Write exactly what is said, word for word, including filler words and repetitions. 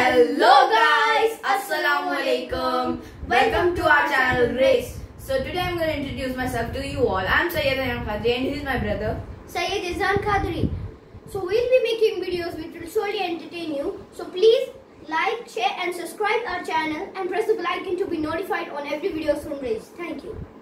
Hello guys, Assalamu alaikum. Welcome to our channel RAYZ. So today I'm going to introduce myself to you all. I'm Sayyid Ayam Khadri and he's my brother Sayyid Izan Khadri. So we'll be making videos which will surely entertain you. So please like, share and subscribe our channel and press the bell icon to be notified on every video from RAYZ. Thank you.